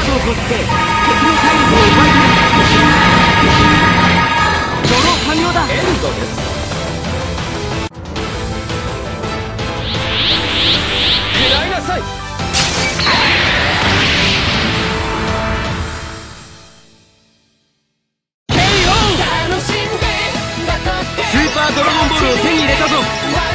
ードを投じて敵の体力を奪い取る。ドロー完了だ。 エンドです。食らいなさい。スーパードラゴンボールを手に入れたぞ。